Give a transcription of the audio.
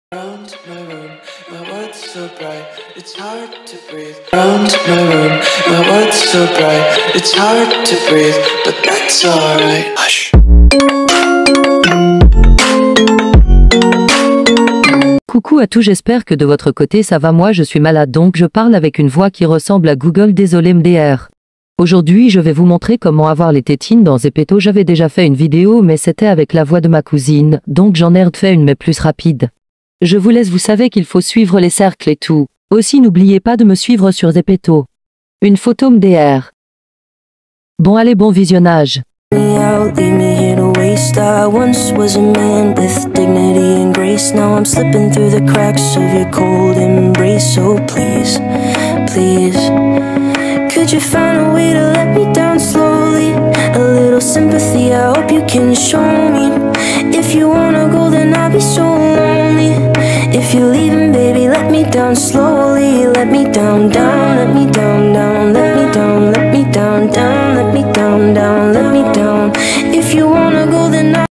Around my room, my world's so bright, it's hard to breathe. Around my room, my world's so bright, it's hard to breathe, but that's alright. Hush. Coucou à tous, j'espère que de votre côté ça va. Moi je suis malade donc je parle avec une voix qui ressemble à Google, désolé MDR. Aujourd'hui je vais vous montrer comment avoir les tétines dans zepeto. J'avais déjà fait une vidéo mais c'était avec la voix de ma cousine, donc j'en ai refait une mais plus rapide. Je vous laisse, vous savez qu'il faut suivre les cercles et tout. Aussi n'oubliez pas de me suivre sur zepeto. Une photo MDR. Bon allez, bon visionnage. Leave me here to waste. I once was a man with dignity and grace. Now I'm slipping through the cracks of your cold embrace. So please, please, could you find a way to let me down slowly? A little sympathy, I hope you can show me. If you wanna go, then I'll be so lonely. If you're leaving, baby, let me down slowly. Let me down, down, let me down, down, let me down, let me down, down, let me down, down.